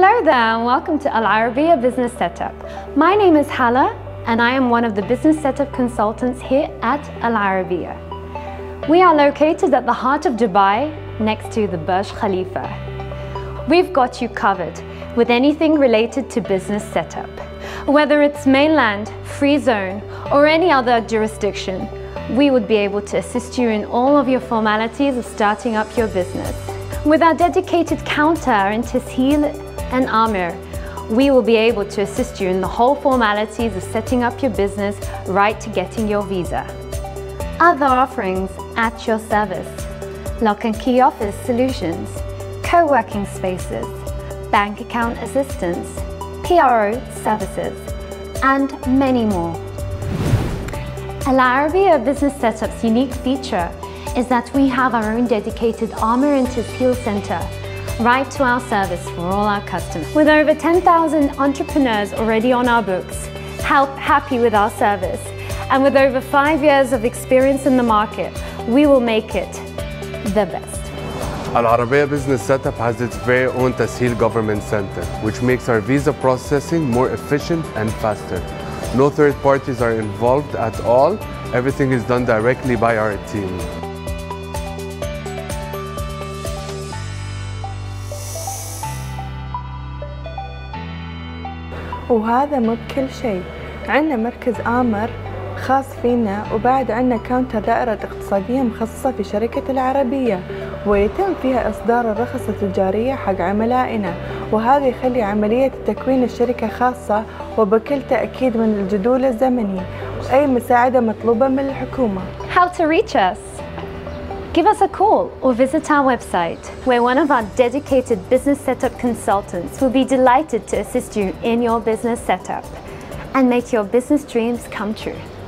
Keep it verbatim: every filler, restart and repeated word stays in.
Hello there and welcome to Al Arabiya Business Setup. My name is Hala and I am one of the business setup consultants here at Al Arabiya. We are located at the heart of Dubai next to the Burj Khalifa. We've got you covered with anything related to business setup. Whether it's mainland, free zone or any other jurisdiction, we would be able to assist you in all of your formalities of starting up your business. With our dedicated counter in Tasheel and Amir, we will be able to assist you in the whole formalities of setting up your business right to getting your visa. Other offerings at your service: lock and key office solutions, co-working spaces, bank account assistance, P R O services, and many more. Al Arabiya Business Setup's unique feature is that we have our own dedicated Amir and Tasheel Center right to our service for all our customers. With over ten thousand entrepreneurs already on our books, help happy with our service, and with over five years of experience in the market, we will make it the best. Al Arabiya Business Setup has its very own Tasheel Government Center, which makes our visa processing more efficient and faster. No third parties are involved at all. Everything is done directly by our team. وهذا مو بكل شيء، عندنا مركز آمر خاص فينا، وبعد عندنا كاونتر دائرة اقتصادية مخصصة في شركة العربية، ويتم فيها إصدار الرخص التجارية حق عملائنا، وهذا يخلي عملية تكوين الشركة خاصة وبكل تأكيد من الجدول الزمني، وأي مساعدة مطلوبة من الحكومة. How to reach us? Give us a call or visit our website, where one of our dedicated business setup consultants will be delighted to assist you in your business setup and make your business dreams come true.